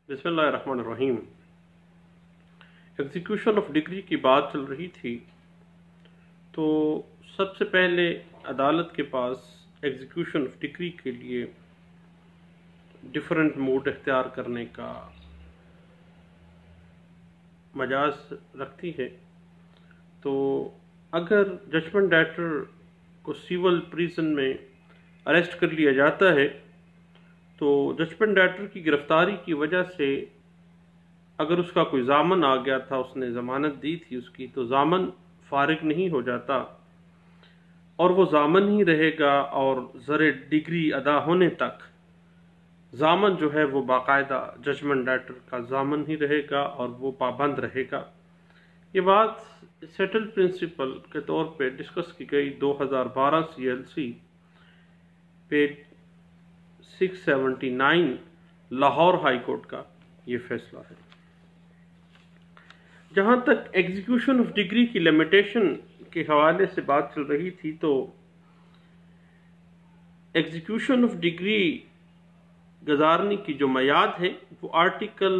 बिस्मिल्लाहिर्रहमानिर्रहीम। Execution of decree की बात चल रही थी, तो सबसे पहले अदालत के पास एग्जीक्यूशन ऑफ डिग्री के लिए डिफरेंट मोड इख्तियार करने का मजाज रखती है। तो अगर जजमेंट डायरेक्टर को सिविल प्रिजन में अरेस्ट कर लिया जाता है, तो जजमेंट डायरेक्टर की गिरफ्तारी की वजह से अगर उसका कोई ज़ामन आ गया था, उसने ज़मानत दी थी उसकी, तो ज़ामन फारिग नहीं हो जाता और वो ज़ामन ही रहेगा और ज़र डिग्री अदा होने तक ज़ामन जो है वो बाकायदा जजमेंट डायरेक्टर का ज़ामन ही रहेगा और वो पाबंद रहेगा। ये बात सेटल प्रिंसिपल के तौर पे डिस्कस की गई 2012 CLC page 679 Lahore high court का ये फैसला है। जहाँ तक एग्जीक्यूशन ऑफ डिग्री की लिमिटेशन के हवाले से बात चल रही थी, तो एग्जीक्यूशन ऑफ डिग्री गुजारने की जो मयाद है वो आर्टिकल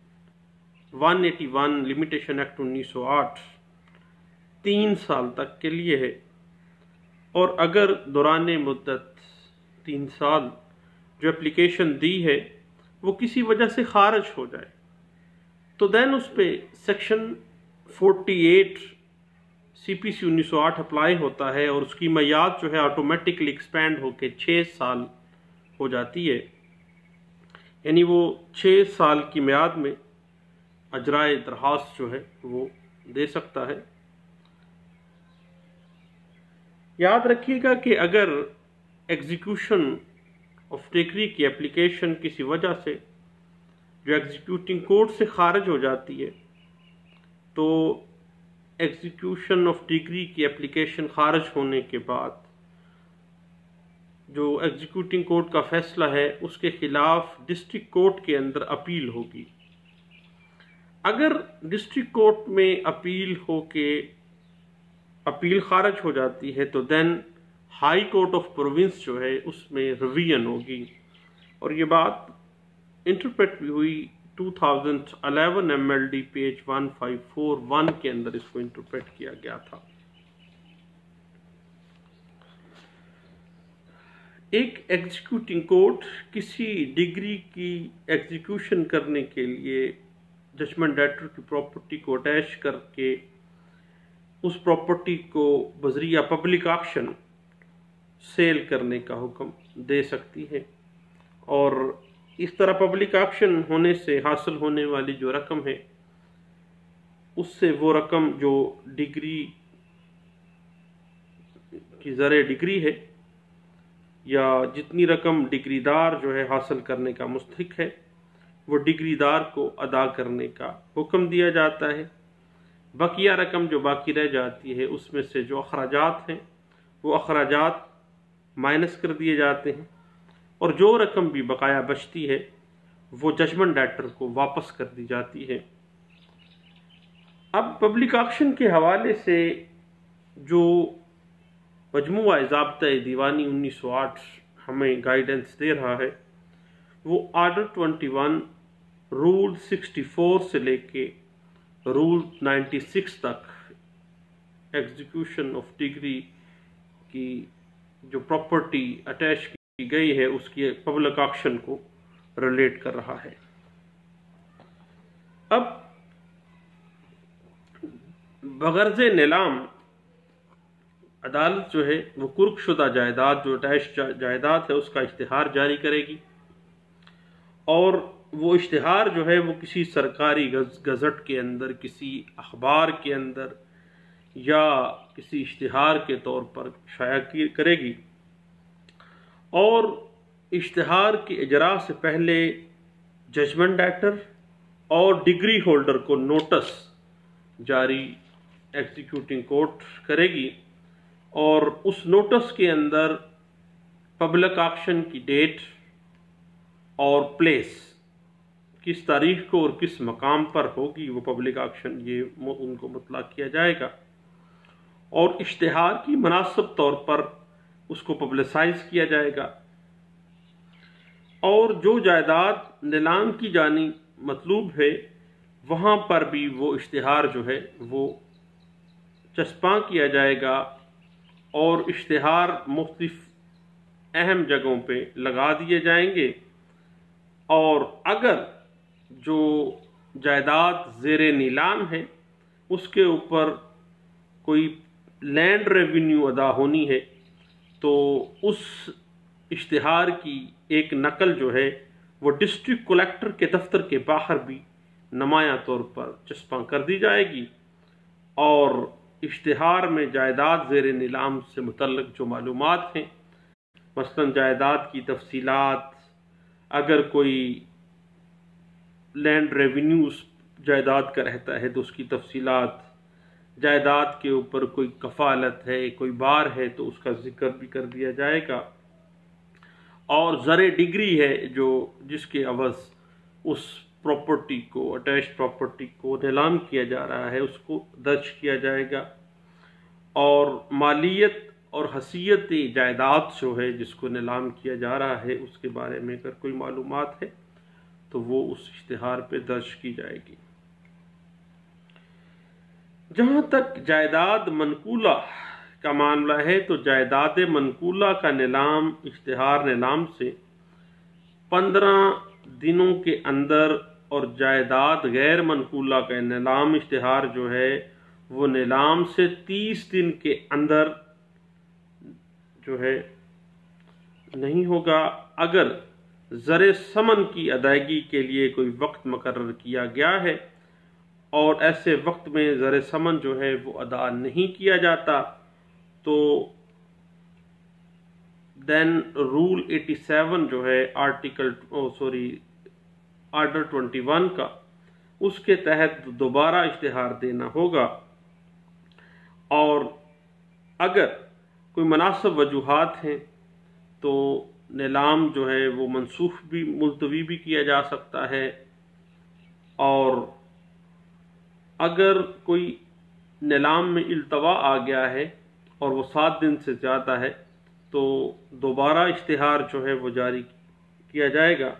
181 लिमिटेशन एक्ट 1908 3 साल तक के लिए है। और अगर दौरान मुद्दत 3 साल जो एप्लीकेशन दी है वो किसी वजह से खारिज हो जाए, तो देन उस पे सेक्शन 48 CPC 1908 अप्लाई होता है और उसकी मयाद जो है ऑटोमेटिकली एक्सपेंड होके 6 साल हो जाती है। यानी वो 6 साल की मियाद में अजराए दरखास्त जो है वो दे सकता है। याद रखिएगा कि अगर एग्जीक्यूशन ऑफ डिग्री की एप्लीकेशन किसी वजह से जो एग्जीक्यूटिंग कोर्ट से खारिज हो जाती है, तो एग्जीक्यूशन ऑफ डिग्री की एप्लीकेशन खारिज होने के बाद जो एग्जीक्यूटिंग कोर्ट का फैसला है उसके खिलाफ डिस्ट्रिक्ट कोर्ट के अंदर अपील होगी। अगर डिस्ट्रिक्ट कोर्ट में अपील होके अपील खारिज हो जाती है, तो then high court of province जो है उसमें रिवीजन होगी। और ये बात इंटरप्रेट भी हुई 2011 MLD पेज 1541 के अंदर इसको इंटरप्रेट किया गया था। एक एग्जीक्यूटिंग कोर्ट किसी डिग्री की एग्जीक्यूशन करने के लिए जजमेंट डायरेक्टर की प्रॉपर्टी को अटैच करके उस प्रॉपर्टी को बजरिया पब्लिक ऑक्शन सेल करने का हुक्म दे सकती है। और इस तरह पब्लिक ऑक्शन होने से हासिल होने वाली जो रकम है उससे वो रकम जो डिग्री की ज़र डिग्री है या जितनी रकम डिग्रीदार जो है हासिल करने का मुस्तहिक है वो डिग्रीदार को अदा करने का हुक्म दिया जाता है। बकिया रकम जो बाकी रह जाती है उसमें से जो अखराजात हैं वो अखराजात माइनस कर दिए जाते हैं और जो रकम भी बकाया बचती है वो जजमेंट डायरेक्टर को वापस कर दी जाती है। अब पब्लिक ऑक्शन के हवाले से जो मजमूआ ज़ाब्ता दीवानी 1908 हमें गाइडेंस दे रहा है वो आर्डर 21 रूल 64 से लेके रूल 96 तक एग्जीक्यूशन ऑफ डिग्री की जो प्रॉपर्टी अटैच की गई है उसकी पब्लिक ऑक्शन को रिलेट कर रहा है। अब बगर्ज नीलाम अदालत जो है वो कुर्कशुदा जायदाद जो अटैच जायदाद है उसका इश्तिहार जारी करेगी और वो इश्तिहार जो है वो किसी सरकारी गज़ट के अंदर, किसी अखबार के अंदर या किसी इश्तिहार के तौर पर शाया करेगी। और इश्तिहार के इजरा से पहले जजमेंट डायरेक्टर और डिग्री होल्डर को नोटिस जारी एग्जीक्यूटिंग कोर्ट करेगी और उस नोटिस के अंदर पब्लिक ऑक्शन की डेट और प्लेस, किस तारीख को और किस मकाम पर होगी वो पब्लिक ऑक्शन, ये उनको मुतला किया जाएगा और इश्तिहार की मुनासिब तौर पर उसको पब्लिसाइज किया जाएगा। और जो जायदाद नीलाम की जानी مطلوب ہے وہاں پر بھی وہ اشتہار جو ہے وہ چسپاں کیا جائے گا، اور اشتہار مختلف اہم جگہوں پہ لگا دیے جائیں گے، اور اگر جو جائیداد زیر نیلام ہے اس کے اوپر کوئی لینڈ ریونیو ادا ہونی ہے تو اس اشتہار کی ایک نقل جو ہے وہ ڈسٹرکٹ کلیکٹر کے دفتر کے باہر بھی نمایاں طور پر چسپاں کر دی جائے گی، اور اشتہار میں جائیداد زیر نیلام سے متعلق جو معلومات ہیں، مثلا جائیداد کی تفصیلات، اگر کوئی لینڈ ریونیو اس جائیداد کا رہتا ہے تو اس کی تفصیلات، جائیداد کے اوپر کوئی کفالت ہے، کوئی بار ہے تو اس کا ذکر بھی کر دیا جائے گا، اور زر ڈگری ہے جو جس کے عوض اس پراپرٹی کو، اٹیچ پراپرٹی کو نیلام کیا جا رہا ہے، اس کو درج کیا جائے گا، اور مالیت اور حیثیت جائیداد جو ہے جس کو نیلام کیا جا رہا ہے اس کے بارے میں اگر کوئی معلومات ہے تو وہ اس اشتہار پہ درج کی جائے گی۔ جہاں تک جائیداد منقولہ کا معاملہ ہے تو جائیداد منقولہ کا نیلام اشتہار نیلام سے 15 دنوں کے اندر، اور جائیداد غیر منقولہ کا نیلام اشتہار جو ہے وہ نیلام سے 30 دن کے اندر جو ہے نہیں ہوگا۔ اگر زر ثمن کی ادائیگی کے لیے کوئی وقت مقرر کیا گیا ہے اور ایسے وقت میں زر ثمن جو ہے وہ ادا نہیں کیا جاتا تو دین رول 87 جو ہے آرڈر 21 کا، اس کے تحت دوبارہ اشتہار دینا ہوگا، اور اگر کوئی مناسب وجوہات ہیں تو نیلام جو ہے وہ منسوخ بھی، ملتوی بھی کیا جا سکتا ہے، اور اگر کوئی نیلام میں التوا آ گیا ہے اور وہ 7 دن سے زیادہ ہے تو دوبارہ اشتہار جو ہے وہ جاری کیا جائے گا۔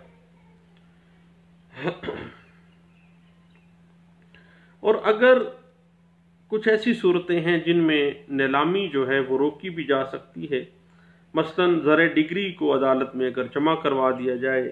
اور اگر کچھ ایسی صورتیں ہیں جن میں نیلامی جو ہے وہ روکی بھی جا سکتی ہے، مثلا زر ڈگری کو عدالت میں اگر جمع کروا دیا جائے،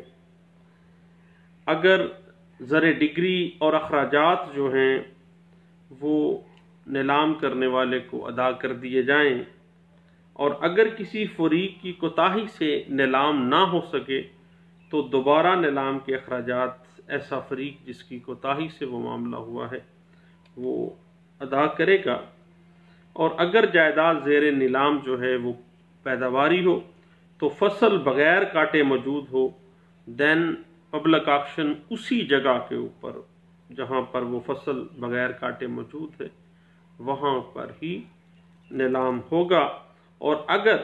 اگر زر ڈگری اور اخراجات جو ہیں وہ نیلام کرنے والے کو ادا کر دیے جائیں، اور اگر کسی فریق کی کوتاہی سے نیلام نہ ہو سکے تو دوبارہ نیلام کے اخراجات ایسا فریق جس کی کوتاہی سے وہ معاملہ ہوا ہے وہ ادا کرے گا، اور اگر جائیداد زیر نیلام جو ہے وہ پیداواری ہو تو فصل بغیر کاٹے موجود ہو، دین پبلک آکشن اسی جگہ کے اوپر جہاں پر وہ فصل بغیر کاٹے موجود ہے وہاں پر ہی نیلام ہوگا، اور اگر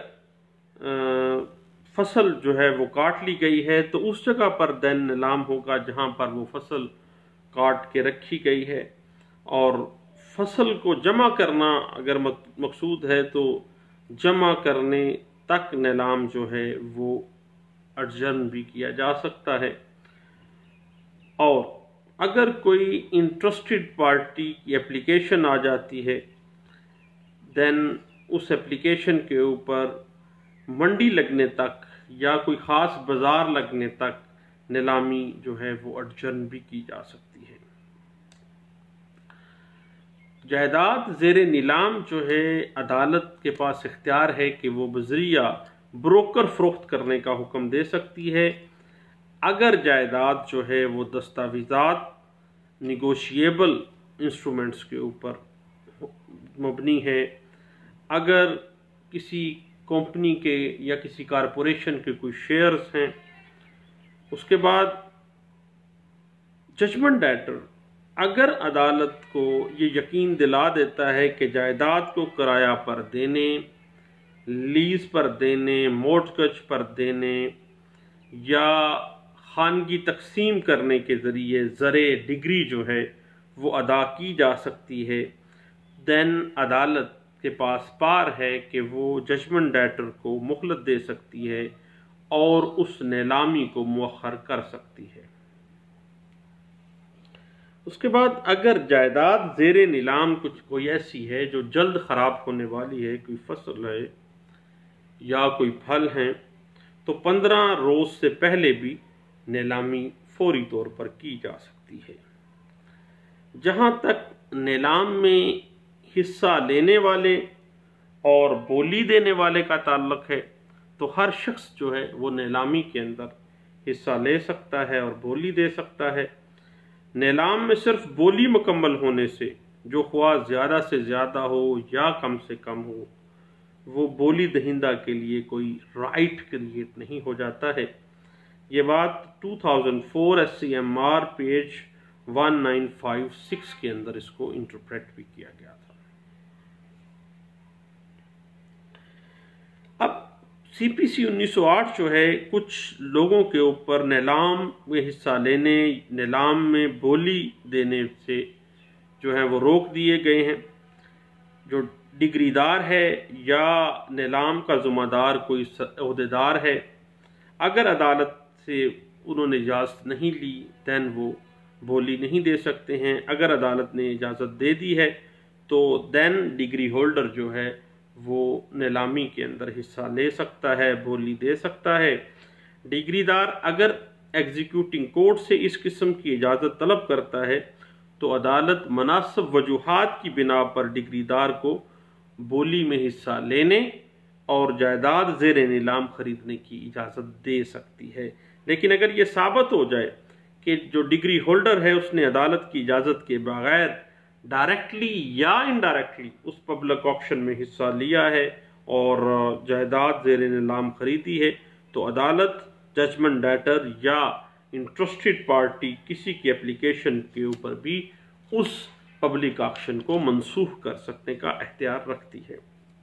فصل جو ہے وہ کاٹ لی گئی ہے تو اس جگہ پر دین نیلام ہوگا جہاں پر وہ فصل کاٹ کے رکھی گئی ہے، اور فصل کو جمع کرنا اگر مقصود ہے تو جمع کرنے تک نیلام جو ہے وہ اڈجرن بھی کیا جا سکتا ہے، اور اگر کوئی انٹرسٹڈ پارٹی کی اپلیکیشن آ جاتی ہے دین اس اپلیکیشن کے اوپر منڈی لگنے تک یا کوئی خاص بازار لگنے تک نیلامی جو ہے وہ اڈجرن بھی کی جا سکتی ہے۔ جائیداد زیر نیلام جو ہے عدالت کے پاس اختیار ہے کہ وہ بذریعہ بروکر فروخت کرنے کا حکم دے سکتی ہے، اگر جائیداد جو ہے وہ دستاویزات نیگوشیبل انسٹرومنٹس کے اوپر مبنی ہے، اگر کسی کمپنی کے یا کسی کارپوریشن کے کوئی شیئرز ہیں۔ اس کے بعد ججمنٹ ڈیٹر اگر عدالت کو یہ یقین دلا دیتا ہے کہ جائیداد کو کرایہ پر دینے، لیز پر دینے، مورٹگیج پر دینے یا خانگی تقسیم کرنے کے ذریعے زر ڈگری جو ہے وہ ادا کی جا سکتی ہے، دین عدالت کے پاس پار ہے کہ وہ ججمنٹ ڈیٹر کو مہلت دے سکتی ہے اور اس نیلامی کو مؤخر کر سکتی ہے۔ اس کے بعد اگر جائیداد زیر نیلام کچھ کوئی ایسی ہے جو جلد خراب ہونے والی ہے، کوئی فصل ہے یا کوئی پھل ہیں، تو 15 روز سے پہلے بھی نیلامی فوری طور پر کی جا سکتی ہے۔ جہاں تک نیلام میں حصہ لینے والے اور بولی دینے والے کا تعلق ہے، تو ہر شخص جو ہے وہ نیلامی کے اندر حصہ لے سکتا ہے اور بولی دے سکتا ہے۔ نیلام میں صرف بولی مکمل ہونے سے، جو خواہ زیادہ سے زیادہ ہو یا کم سے کم ہو، وہ بولی دہندہ کے لیے کوئی رائٹ کریٹ نہیں ہو جاتا ہے۔ یہ بات 2004 SCMR پیج 1956 کے اندر اس کو انٹرپریٹ بھی کیا گیا تھا۔ اب CPC 1908 جو ہے کچھ لوگوں کے اوپر نیلام میں حصہ لینے، نیلام میں بولی دینے سے جو ہے وہ روک دیے گئے ہیں۔ جو ڈگری دار ہے یا نیلام کا ذمہ دار کوئی عہدیدار ہے، اگر عدالت سے انہوں نے اجازت نہیں لی دین وہ بولی نہیں دے سکتے ہیں۔ اگر عدالت نے اجازت دے دی ہے تو دین ڈگری ہولڈر جو ہے وہ نیلامی کے اندر حصہ لے سکتا ہے، بولی دے سکتا ہے۔ ڈگری دار اگر ایگزیکیوٹنگ کورٹ سے اس قسم کی اجازت طلب کرتا ہے تو عدالت مناسب وجوہات کی بنا پر ڈگری دار کو بولی میں حصہ لینے اور جائیداد زیر نیلام خریدنے کی اجازت دے سکتی ہے۔ لیکن اگر یہ ثابت ہو جائے کہ جو ڈگری ہولڈر ہے اس نے عدالت کی اجازت کے بغیر ڈائریکٹلی یا انڈائریکٹلی اس پبلک آکشن میں حصہ لیا ہے اور جائیداد زیر نیلام خریدی ہے، تو عدالت ججمنٹ ڈیٹر یا انٹرسٹڈ پارٹی کسی کی اپلیکیشن کے اوپر بھی اس پبلک آکشن کو منسوخ کر سکنے کا اختیار رکھتی ہے۔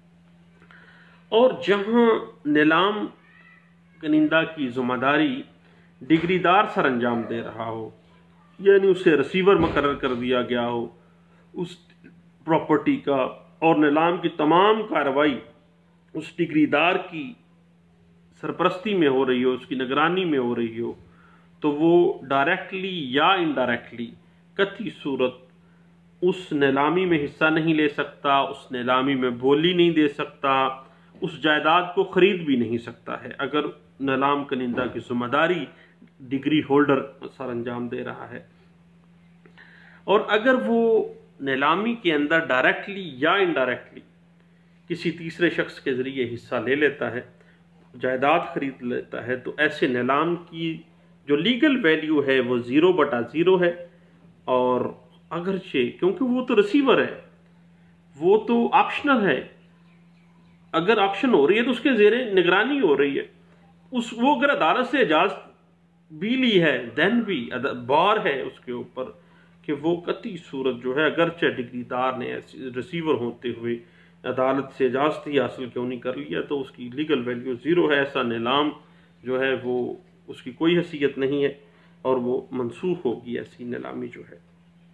اور جہاں نیلام کنندہ کی ذمہ داری ڈگری دار سر انجام دے رہا ہو، یعنی اسے ریسیور مقرر کر دیا گیا ہو اس پراپرٹی کا، اور نیلام کی تمام کارروائی اس ڈگری دار کی سرپرستی میں ہو رہی ہو، اس کی نگرانی میں ہو رہی ہو، تو وہ ڈائریکٹلی یا انڈائریکٹلی قطعی صورت اس نیلامی میں حصہ نہیں لے سکتا، اس نیلامی میں بولی نہیں دے سکتا، اس جائیداد کو خرید بھی نہیں سکتا ہے اگر نیلام کنندہ کی ذمہ داری ڈگری ہولڈر سر انجام دے رہا ہے۔ اور اگر وہ نیلامی کے اندر ڈائریکٹلی یا انڈائریکٹلی کسی تیسرے شخص کے ذریعے حصہ لے لیتا ہے، جائیداد خرید لیتا ہے، تو ایسے نیلام کی جو لیگل ویلیو ہے وہ 0/0 ہے۔ اور اگرچہ کیونکہ وہ تو ریسیور ہے، وہ تو آپشنل ہے، اگر آپشن ہو رہی ہے تو اس کے زیر نگرانی ہو رہی ہے، وہ اگر عدالت سے اجازت بھی لی ہے دین بھی بار ہے اس کے اوپر کہ وہ قطعی صورت جو ہے اگرچہ ڈگری دار نے ریسیور ہوتے ہوئے عدالت سے اجازت ہی حاصل کیوں نہیں کر لیا، تو اس کی لیگل ویلیو 0 ہے۔ ایسا نیلام جو ہے وہ اس کی کوئی حیثیت نہیں ہے اور وہ منسوخ ہوگی ایسی نیلامی جو ہے۔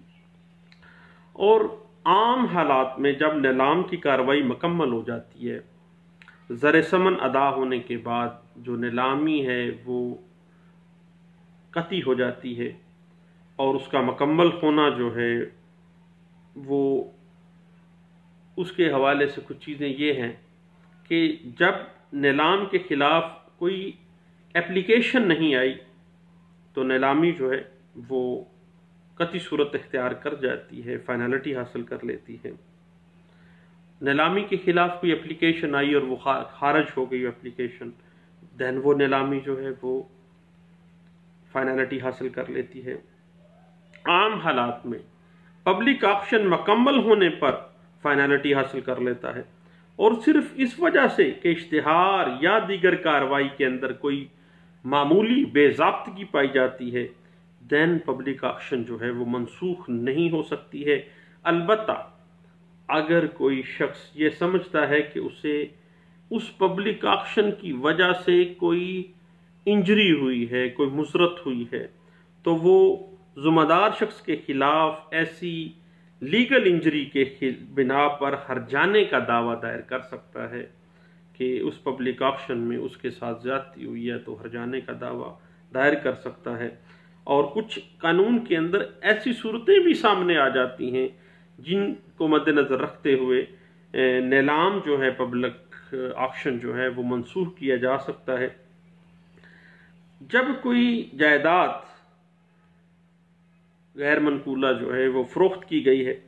اور عام حالات میں جب نیلام کی کارروائی مکمل ہو جاتی ہے، زر ثمن ادا ہونے کے بعد جو نیلامی ہے وہ قطعی ہو جاتی ہے، اور اس کا مکمل ہونا جو ہے وہ اس کے حوالے سے کچھ چیزیں یہ ہیں کہ جب نیلام کے خلاف کوئی اپلیکیشن نہیں آئی تو نیلامی جو ہے وہ قطعی صورت اختیار کر جاتی ہے، فائنلٹی حاصل کر لیتی ہے۔ نیلامی کے خلاف کوئی اپلیکیشن آئی اور وہ خارج ہو گئی اپلیکیشن، دین وہ نیلامی جو ہے وہ فائنلٹی حاصل کر لیتی ہے۔ عام حالات میں پبلک آکشن مکمل ہونے پر فائنلٹی حاصل کر لیتا ہے، اور صرف اس وجہ سے کہ اشتہار یا دیگر کارروائی کے اندر کوئی معمولی بے ضابطگی پائی جاتی ہے، دین پبلک آکشن جو ہے وہ منسوخ نہیں ہو سکتی ہے۔ البتہ اگر کوئی شخص یہ سمجھتا ہے کہ اسے اس پبلک آکشن کی وجہ سے کوئی انجری ہوئی ہے، کوئی مضرت ہوئی ہے، تو وہ ذمہ دار شخص کے خلاف ایسی لیگل انجری کے بنا پر ہرجانے کا دعویٰ دائر کر سکتا ہے کہ اس پبلک آکشن میں اس کے ساتھ زیادتی ہوئی ہے، تو ہرجانے کا دعویٰ دائر کر سکتا ہے۔ اور کچھ قانون کے اندر ایسی صورتیں بھی سامنے آ جاتی ہیں جن کو مد نظر رکھتے ہوئے نیلام جو ہے پبلک آکشن جو ہے وہ منسوخ کیا جا سکتا ہے۔ جب کوئی جائیداد غیر منقولہ جو ہے وہ فروخت کی گئی ہے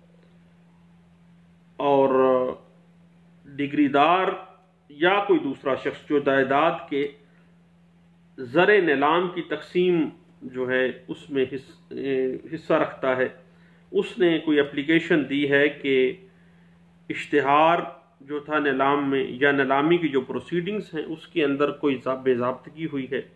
اور ڈگری دار یا کوئی دوسرا شخص جو جائیداد کے زر نیلام کی تقسیم جو ہے اس میں حصہ رکھتا ہے، اس نے کوئی اپلیکیشن دی ہے کہ اشتہار جو تھا نیلام میں یا نیلامی کی جو پروسیڈنگز ہیں اس کے اندر کوئی بے ضابطگی ہوئی ہے،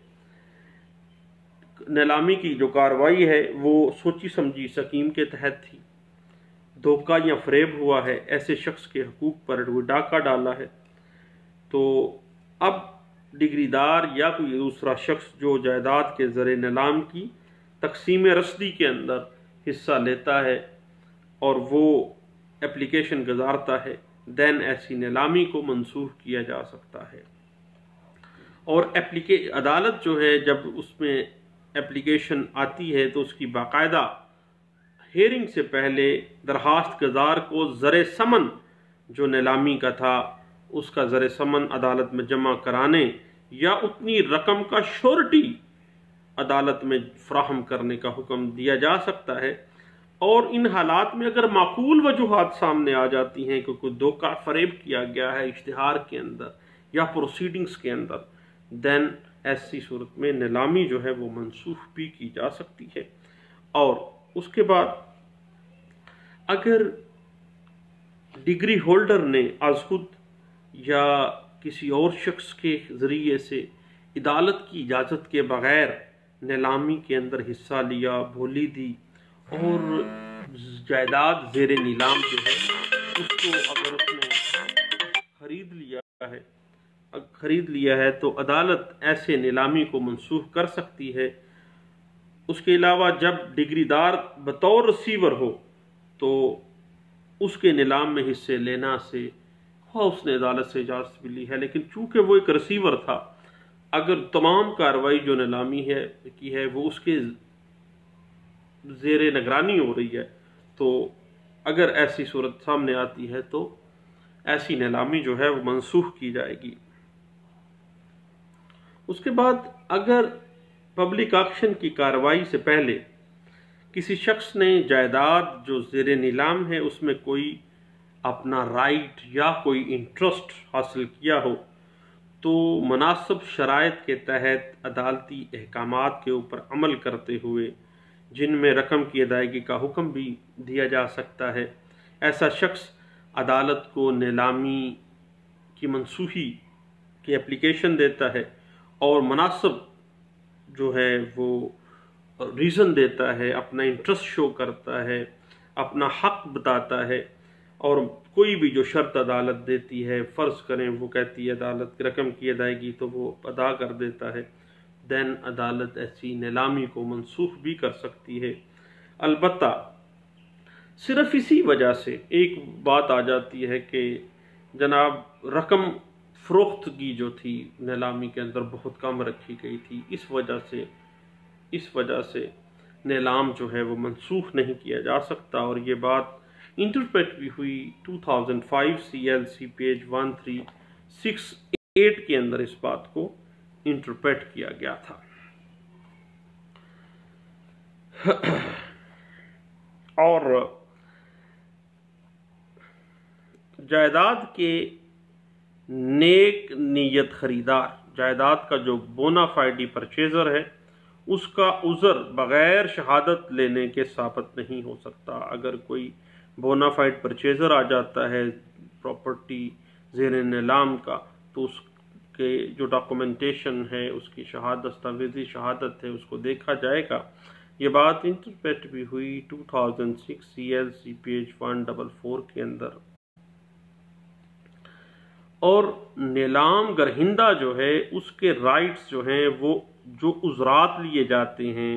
نیلامی کی جو کارروائی ہے وہ سوچی سمجھی سکیم کے تحت تھی، دھوکہ یا فریب ہوا ہے، ایسے شخص کے حقوق پر کوئی ڈاکہ ڈالا ہے، تو اب ڈگری دار یا کوئی دوسرا شخص جو جائیداد کے زر نیلام کی تقسیم رسدی کے اندر حصہ لیتا ہے اور وہ اپلیکیشن گزارتا ہے، دین ایسی نیلامی کو منسوخ کیا جا سکتا ہے۔ اور عدالت جو ہے جب اس میں اپلیکیشن آتی ہے تو اس کی باقاعدہ ہیئرنگ سے پہلے درخواست گزار کو زر ثمن جو نیلامی کا تھا اس کا زر ثمن عدالت میں جمع کرانے یا اتنی رقم کا شورٹی عدالت میں فراہم کرنے کا حکم دیا جا سکتا ہے۔ اور ان حالات میں اگر معقول وجوہات سامنے آ جاتی ہیں کہ کوئی دھوکہ فریب کیا گیا ہے اشتہار کے اندر یا پروسیڈنگز کے اندر، دین ایسی صورت میں نیلامی جو ہے وہ منسوخ بھی کی جا سکتی ہے۔ اور اس کے بعد اگر ڈگری ہولڈر نے از خود یا کسی اور شخص کے ذریعے سے عدالت کی اجازت کے بغیر نیلامی کے اندر حصہ لیا، بولی دی اور جائیداد زیر نیلام جو ہے اس کو اگر اس نے خرید لیا ہے تو عدالت ایسے نیلامی کو منسوخ کر سکتی ہے۔ اس کے علاوہ جب ڈگری دار بطور ریسیور ہو تو اس کے نیلام میں حصے لینا سے اس نے عدالت سے اجازت بھی لی ہے، لیکن چونکہ وہ ایک ریسیور تھا، اگر تمام کارروائی جو نیلامی کی ہے وہ اس کے زیر نگرانی ہو رہی ہے تو اگر ایسی صورت سامنے آتی ہے تو ایسی نیلامی جو ہے وہ منسوخ کی جائے گی۔ اس کے بعد اگر پبلک آکشن کی کارروائی سے پہلے کسی شخص نے جائیداد جو زیر نیلام ہے اس میں کوئی اپنا رائٹ یا کوئی انٹرسٹ حاصل کیا ہو تو مناسب شرائط کے تحت عدالتی احکامات کے اوپر عمل کرتے ہوئے جن میں رقم کی ادائیگی کا حکم بھی دیا جا سکتا ہے، ایسا شخص عدالت کو نیلامی کی منسوخی کی اپلیکیشن دیتا ہے اور مناسب جو ہے وہ ریزن دیتا ہے، اپنا انٹرسٹ شو کرتا ہے، اپنا حق بتاتا ہے، اور کوئی بھی جو شرط عدالت دیتی ہے، فرض کریں وہ کہتی ہے عدالت رقم کی ادائیگی تو وہ ادا کر دیتا ہے، دین عدالت ایسی نیلامی کو منسوخ بھی کر سکتی ہے۔ البتہ صرف اسی وجہ سے ایک بات آ جاتی ہے کہ جناب رقم فروختگی جو تھی نیلامی کے اندر بہت کم رکھی گئی تھی، اس وجہ سے نیلام جو ہے وہ منسوخ نہیں کیا جا سکتا، اور یہ بات انٹرپریٹ بھی ہوئی 2005 CLC پیج 1368 کے اندر اس بات کو انٹرپریٹ کیا گیا تھا۔ اور جائیداد کے نیک نیت خریدار، جائیداد کا جو بونا فائڈی پرچیزر ہے، اس کا عذر بغیر شہادت لینے کے ثابت نہیں ہو سکتا۔ اگر کوئی بونا فائڈ پرچیزر آ جاتا ہے پراپرٹی زیر نیلام کا تو اس کے جو ڈاکومنٹیشن ہے، اس کی دستاویزی شہادت ہے، اس کو دیکھا جائے گا۔ یہ بات انٹرپریٹ بھی ہوئی 2006 CLC پیج 144 کے اندر۔ اور نیلام گرہندہ جو ہے اس کے رائٹس جو ہیں وہ جو عذرات لیے جاتے ہیں،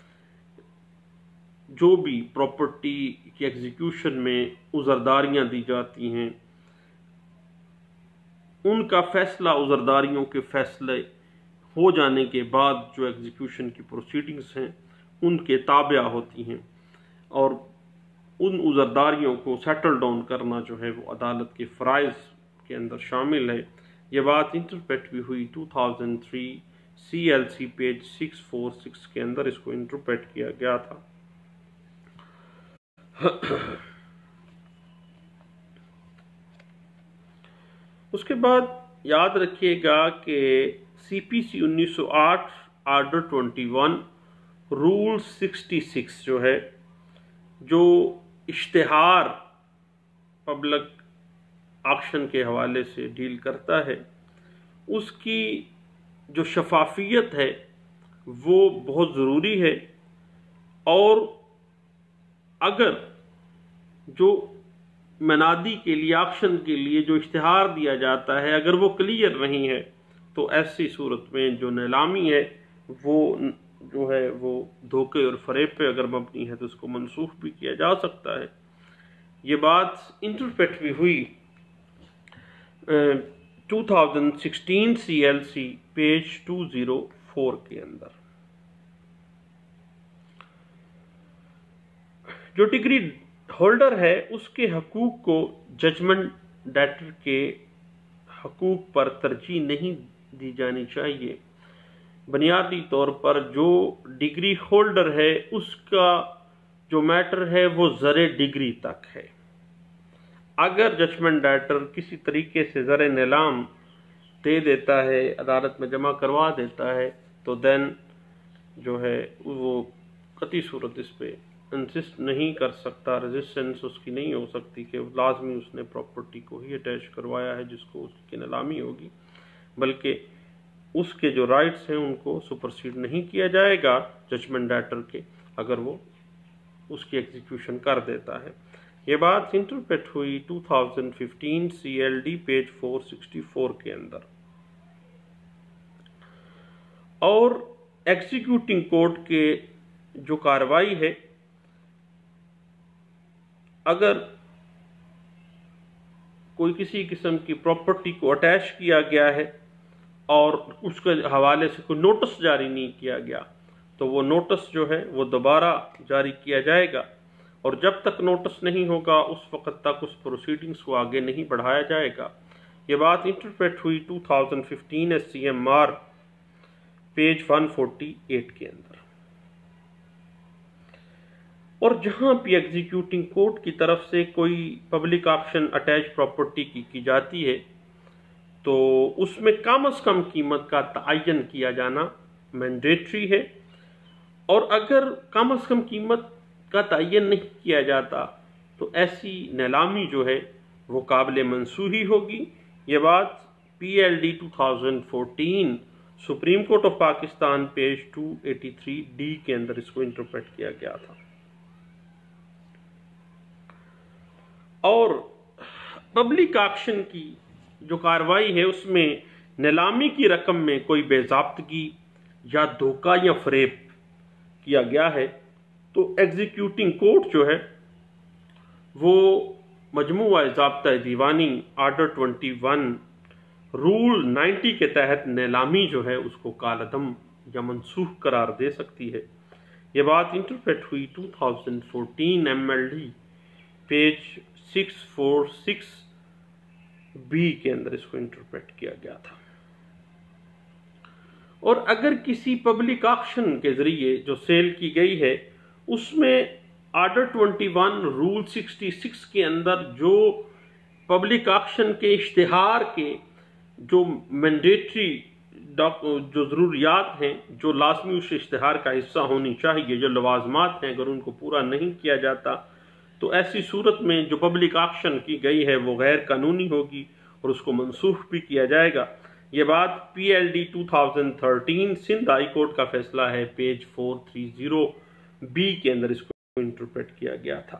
جو بھی پراپرٹی کی ایگزیکیوشن میں عذرداریاں دی جاتی ہیں، ان کا فیصلہ عذرداریوں کے فیصلے ہو جانے کے بعد جو ایگزیکیوشن کی پروسیڈنگز ہیں ان کے تابع ہوتی ہیں، اور ان عذرداریوں کو سیٹل ڈاؤن کرنا جو ہے وہ عدالت کے فرائض کے اندر شامل ہے۔ یہ بات انٹرپریٹ بھی ہوئی 2003 CLC پیج 646 کے اندر اس کو انٹرپریٹ کیا گیا تھا۔ اس کے بعد یاد رکھیے گا کہ CPC 1908 آرڈر 21 رول 66 جو ہے، جو اشتہار پبلک آکشن کے حوالے سے ڈیل کرتا ہے، اس کی جو شفافیت ہے وہ بہت ضروری ہے، اور اگر جو منادی کے لیے، آکشن کے لیے جو اشتہار دیا جاتا ہے اگر وہ کلیئر نہیں ہے تو ایسی صورت میں جو نیلامی ہے وہ جو ہے وہ دھوکے اور فریب پہ اگر مبنی ہے تو اس کو منسوخ بھی کیا جا سکتا ہے۔ یہ بات انٹرپریٹ بھی ہوئی 2016 CLC پیج 204 کے اندر۔ جو ڈگری ہولڈر ہے اس کے حقوق کو ججمنٹ ڈیٹر کے حقوق پر ترجیح نہیں دی جانی چاہیے۔ بنیادی طور پر جو ڈگری ہولڈر ہے اس کا جو میٹر ہے وہ زر ڈگری تک ہے۔ اگر ججمنٹ ڈیٹر کسی طریقے سے زر نیلام دے دیتا ہے، عدالت میں جمع کروا دیتا ہے، تو دین جو ہے وہ قطعی صورت اس پہ انسسٹ نہیں کر سکتا، ریزسٹنس اس کی نہیں ہو سکتی کہ لازمی اس نے پراپرٹی کو ہی اٹیچ کروایا ہے جس کو اس کی نیلامی ہوگی، بلکہ اس کے جو رائٹس ہیں ان کو سپرسیڈ نہیں کیا جائے گا ججمنٹ ڈیٹر کے اگر وہ اس کی ایگزیکیوشن کر دیتا ہے۔ یہ بات انٹرپریٹ ہوئی 2015 CLD پیج 464 کے اندر۔ اور ایگزیکیوٹنگ کورٹ کے جو کارروائی ہے، اگر کوئی کسی قسم کی پراپرٹی کو اٹیچ کیا گیا ہے اور اس کے حوالے سے کوئی نوٹس جاری نہیں کیا گیا تو وہ نوٹس جو ہے وہ دوبارہ جاری کیا جائے گا، اور جب تک نوٹس نہیں ہوگا اس وقت تک اس پروسیڈنگز کو آگے نہیں بڑھایا جائے گا۔ یہ بات انٹرپریٹ ہوئی 2015 SCMR پیج 148 کے اندر۔ اور جہاں بھی ایگزیکیوٹنگ کورٹ کی طرف سے کوئی پبلک آکشن اٹیچ پراپرٹی کی جاتی ہے تو اس میں کم از کم قیمت کا تعین کیا جانا مینڈیٹری ہے، اور اگر کم از کم قیمت کا تعین نہیں کیا جاتا تو ایسی نیلامی جو ہے وہ قابل منسوخی ہوگی۔ یہ بات PLD 2014 supreme court of Pakistan page 283D کے اندر اس کو انٹرپریٹ کیا گیا تھا۔ اور پبلک آکشن کی جو کارروائی ہے اس میں نیلامی کی رقم میں کوئی بے ضابطگی یا دھوکہ یا فریب کیا گیا ہے تو ایگزیکیوٹنگ کورٹ جو ہے وہ مجموعہ ضابطہ دیوانی آرڈر 21 رول 90 کے تحت نیلامی جو ہے اس کو کالعدم یا منسوخ قرار دے سکتی ہے۔ یہ بات انٹرپریٹ ہوئی 2014 MLD پیج 646B کے اندر اس کو انٹرپریٹ کیا گیا تھا۔ اور اگر کسی پبلک آکشن کے ذریعے جو سیل کی گئی ہے اس میں آرڈر 21 رول 66 کے اندر جو پبلک آکشن کے اشتہار کے جو مینڈیٹری جو ضروریات ہیں، جو لازمی اس اشتہار کا حصہ ہونی چاہیے، جو لوازمات ہیں، اگر ان کو پورا نہیں کیا جاتا تو ایسی صورت میں جو پبلک آکشن کی گئی ہے وہ غیر قانونی ہوگی اور اس کو منسوخ بھی کیا جائے گا۔ یہ بات PLD 2013 سندھ ہائی کورٹ کا فیصلہ ہے، پیج 430B کے اندر اس کو انٹرپریٹ کیا گیا تھا۔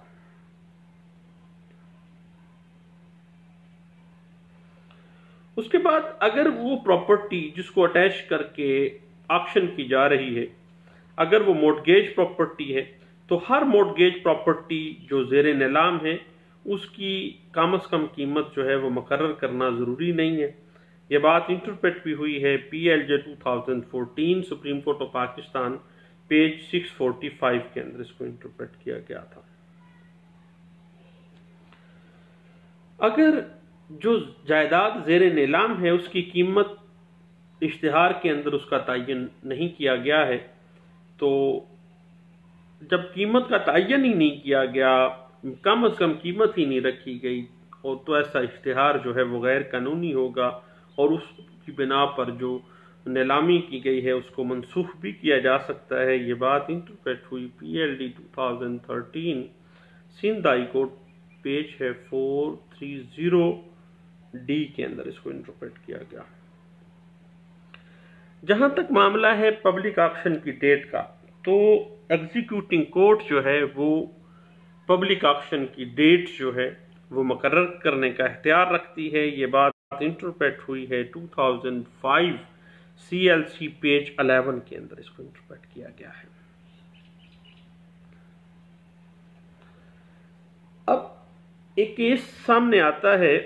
اس کے بعد اگر وہ پراپرٹی جس کو اٹیچ کر کے آکشن کی جا رہی ہے اگر وہ مورٹگیج پراپرٹی ہے تو ہر مورٹگیج پراپرٹی جو زیر نیلام ہے اس کی کم از کم قیمت جو ہے وہ مقرر کرنا ضروری نہیں ہے، یہ بات انٹرپریٹ بھی ہوئی ہے PLJ 2014 supreme court of Pakistan page 645 کے اندر اس کو انٹرپریٹ کیا گیا تھا۔ اگر جو جائیداد زیر نیلام ہے اس کی قیمت اشتہار کے اندر اس کا تعین نہیں کیا گیا ہے، تو جب قیمت کا تعین ہی نہیں کیا گیا، کم از کم قیمت ہی نہیں رکھی گئی، اور تو ایسا اشتہار جو ہے وہ غیر قانونی ہوگا، اور اس کی بنا پر جو نیلامی کی گئی ہے اس کو منسوخ بھی کیا جا سکتا ہے۔ یہ بات انٹرپریٹ ہوئی PLD 2013 Sindh high court page ہے 430D کے اندر اس کو انٹرپریٹ کیا گیا۔ جہاں تک معاملہ ہے پبلک آکشن کی ڈیٹ کا، تو ایگزیکیوٹنگ کورٹ جو ہے وہ پبلک آکشن کی ڈیٹ جو ہے وہ مقرر کرنے کا اختیار رکھتی ہے۔ یہ بات انٹرپریٹ ہوئی ہے 2005 CLC پیج 11 کے اندر اس کو انٹرپریٹ کیا گیا ہے۔ اب ایک کیس سامنے آتا ہے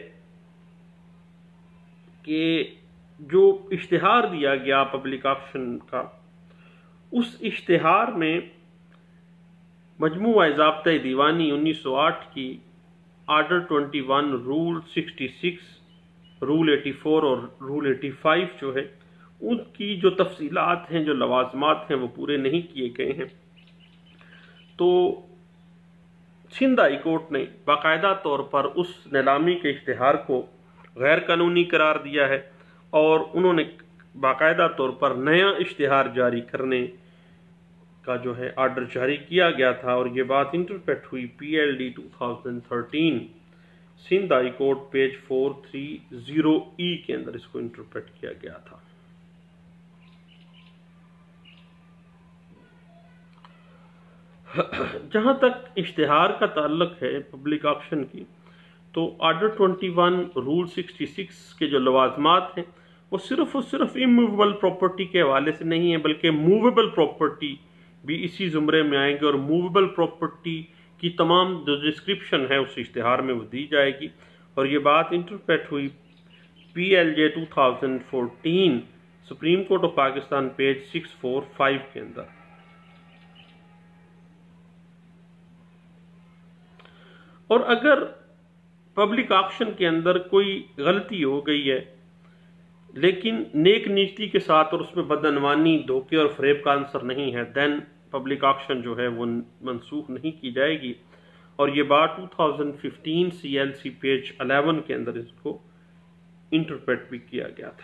کہ جو اشتہار دیا گیا پبلک آکشن کا، اس اشتہار میں مجموعہ ضابطۂ دیوانی 1908 کی آرڈر 21 رول 66 رول 84 اور رول 85 جو ہے ان کی جو تفصیلات ہیں، جو لوازمات ہیں، وہ پورے نہیں کیے گئے ہیں۔ تو سندھ ہائی کورٹ نے باقاعدہ طور پر اس نیلامی کے اشتہار کو غیر قانونی قرار دیا ہے، اور انہوں نے باقاعدہ طور پر نیا اشتہار جاری کرنے کا جو ہے آرڈر جاری کیا گیا تھا، اور یہ بات انٹرپریٹ ہوئی PLD 2013 Sindh high court page 430E کے اندر اس کو انٹرپریٹ کیا گیا تھا۔ جہاں تک اشتہار کا تعلق ہے پبلک آکشن کی، تو آرڈر 21 رول 66 کے جو لوازمات ہیں وہ صرف اور صرف اموویبل پراپرٹی کے حوالے سے نہیں ہیں، بلکہ موویبل پراپرٹی بھی اسی زمرے میں آئیں گے، اور موویبل پراپرٹی کی تمام جو ڈسکرپشن ہے اس اشتہار میں وہ دی جائے گی، اور یہ بات انٹرپریٹ ہوئی PLJ 2014 supreme court of Pakistan page 645 کے اندر۔ اور اگر پبلک آکشن کے اندر کوئی غلطی ہو گئی ہے لیکن نیک نیتی کے ساتھ، اور اس میں بدعنوانی، دھوکے اور فریب کا عنصر نہیں ہے، دین پبلک آکشن جو ہے وہ منسوخ نہیں کی جائے گی، اور یہ بات 2015 CLC پیج 11 کے اندر اس کو انٹرپریٹ بھی کیا گیا تھا۔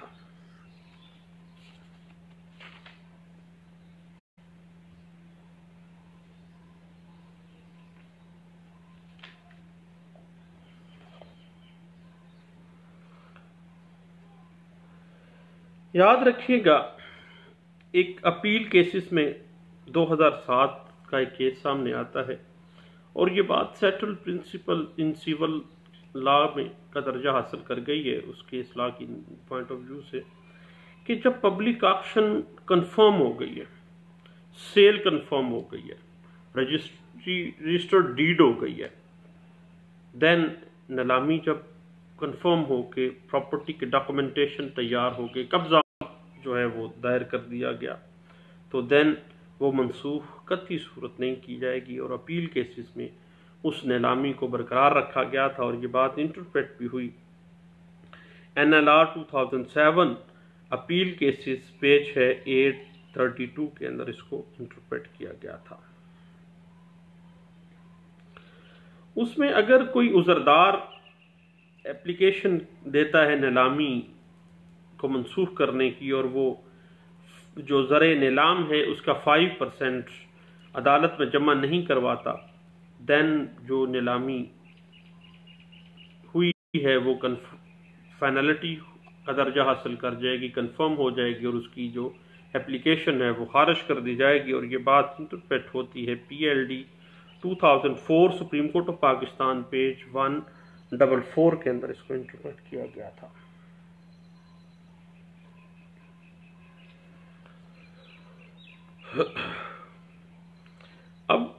یاد رکھیے گا، ایک اپیل کیسز میں 2007 کا ایک کیس سامنے آتا ہے، اور یہ بات settle principle in civil law میں کا درجہ حاصل کر گئی ہے اس کیس لا کی پوائنٹ آف ویو سے، کہ جب پبلک آکشن کنفرم ہو گئی ہے، سیل کنفرم ہو گئی ہے، رجسٹرڈ ڈیڈ ہو گئی ہے، دین نیلامی جب کنفرم ہو کے پراپرٹی کے ڈاکومنٹیشن تیار ہو کے قبضہ جو ہے وہ دائر کر دیا گیا، تو دین وہ منسوخ قطعی صورت نہیں کی جائے گی، اور اپیل کیسز میں اس نیلامی کو برقرار رکھا گیا تھا، اور یہ بات انٹرپریٹ بھی ہوئی NLR 2007 اپیل کیسز پیج ہے 832 کے اندر اس کو انٹرپریٹ کیا گیا تھا۔ اس میں اگر کوئی عذردار اپلیکیشن دیتا ہے نیلامی کو منسوخ کرنے کی، اور وہ جو زرع نیلام ہے اس کا 5% عدالت میں جمع نہیں کرواتا، دین جو نیلامی ہوئی ہے وہ فائنلٹی کا درجہ حاصل کر جائے گی، کنفرم ہو جائے گی، اور اس کی جو اپلیکیشن ہے وہ خارج کر دی جائے گی، اور یہ بات انٹرپریٹ ہوتی ہے PLD 2004 supreme court of Pakistan page 144 کے اندر اس کو انٹرپریٹ کیا گیا تھا۔ اب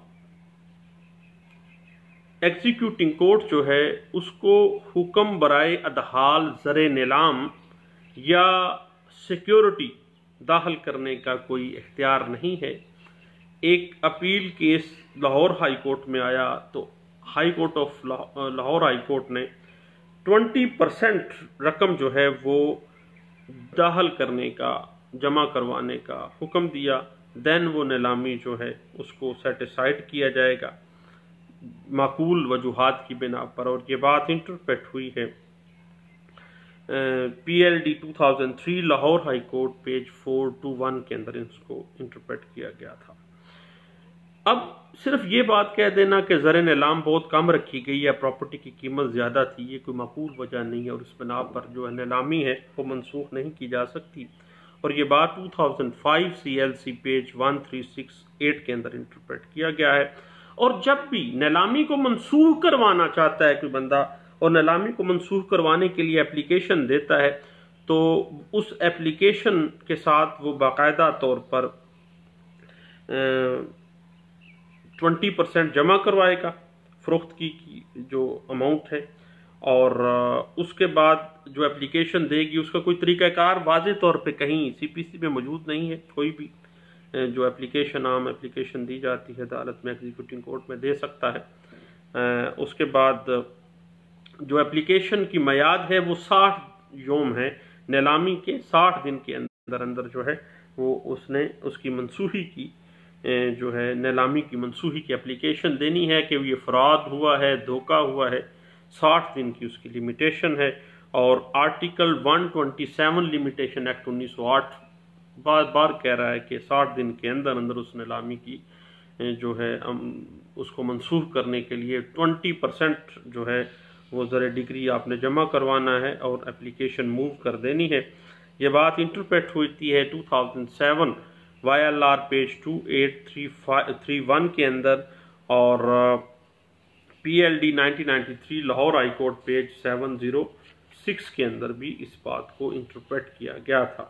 ایگزیکیوٹنگ کورٹ جو ہے اس کو حکم برائے ادحال زرع نیلام یا سیکیورٹی داخل کرنے کا کوئی اختیار نہیں ہے۔ ایک appeal case Lahore high court میں آیا تو high court of Lahore high court نے 20% رقم جو ہے وہ داخل کرنے کا، جمع کروانے کا حکم دیا، دین وہ نیلامی جو ہے اس کو سیٹیسائڈ کیا جائے گا معقول وجوہات کی بنا پر۔ اور یہ بات انٹرپریٹ ہوئی ہے PLD 2003 Lahore high court page 421 کے اندر اس کو انٹرپریٹ کیا گیا تھا۔ اب صرف یہ بات کہہ دینا کہ زر نیلام بہت کم رکھی گئی ہے، پراپرٹی کی قیمت زیادہ تھی، یہ کوئی معقول وجہ نہیں ہے، اور اس بنا پر جو ہے نیلامی ہے وہ منسوخ نہیں کی جا سکتی۔ اور یہ بات 2005 CLC پیج 1368 کے اندر انٹرپریٹ کیا گیا ہے۔ اور جب بھی نیلامی کو منسوخ کروانا چاہتا ہے کوئی بندہ اور نیلامی کو منسوخ کروانے کے لیے اپلیکیشن دیتا ہے تو اس اپلیکیشن کے ساتھ وہ باقاعدہ طور پر 20% جمع کروائے گا فروخت کی جو اماؤنٹ ہے، اور اس کے بعد جو اپلیکیشن دے گی اس کا کوئی طریقہ کار واضح طور پہ کہیں CPC میں موجود نہیں ہے۔ کوئی بھی جو اپلیکیشن عام اپلیکیشن دی جاتی ہے عدالت میں، ایگزیکیوٹنگ کورٹ میں دے سکتا ہے۔ اس کے بعد جو اپلیکیشن کی میعاد ہے وہ 60 یوم ہے، نیلامی کے 60 دن کے اندر اندر جو ہے وہ اس نے اس کی منسوخی کی جو ہے نیلامی کی منسوخی کی اپلیکیشن دینی ہے کہ یہ فراد ہوا ہے، دھوکہ ہوا ہے۔ 60 دن کی اس کی لمیٹیشن ہے، اور آرٹیکل 127 لمیٹیشن ایکٹ 1908 بار بار کہہ رہا ہے کہ 60 دن کے اندر اندر اس نیلامی کی جو ہے اس کو منسوخ کرنے کے لیے 20% جو ہے وہ زر ڈگری آپ نے جمع کروانا ہے اور اپلیکیشن موو کر دینی ہے۔ یہ بات انٹرپریٹ ہوتی ہے 2007 YLR پیج 2831 کے اندر، اور PLD 1993 Lahore high court page 706 کے اندر بھی اس بات کو انٹرپریٹ کیا گیا تھا۔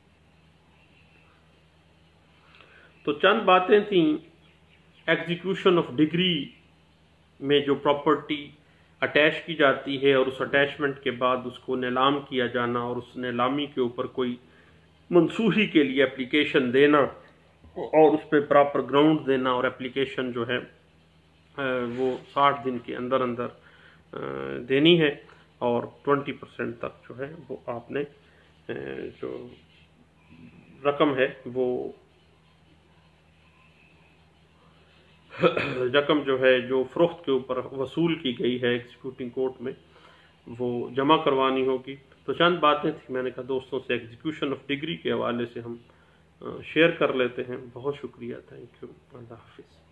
تو چند باتیں تھیں ایگزیکیوشن آف ڈگری میں جو پراپرٹی اٹیچ کی جاتی ہے اور اس اٹیچمنٹ کے بعد اس کو نیلام کیا جانا اور اس نیلامی کے اوپر کوئی منسوخی کے لیے اپلیکیشن دینا اور اس پہ پراپر گراؤنڈ دینا، اور اپلیکیشن جو ہے وہ 60 دن کے اندر اندر دینی ہے، اور 20% تک جو ہے وہ آپ نے جو رقم ہے وہ رقم جو ہے جو فروخت کے اوپر وصول کی گئی ہے ایگزیکیوٹنگ کورٹ میں وہ جمع کروانی ہوگی۔ تو چند باتیں تھیں، میں نے کہا دوستوں سے ایگزیکیوشن آف ڈگری کے حوالے سے ہم شیئر کر لیتے ہیں۔ بہت شکریہ، تھینک یو، اللہ حافظ۔